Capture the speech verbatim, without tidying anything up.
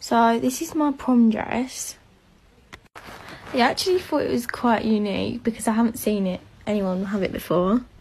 So this is my prom dress. I actually thought it was quite unique because I haven't seen it anyone have it before.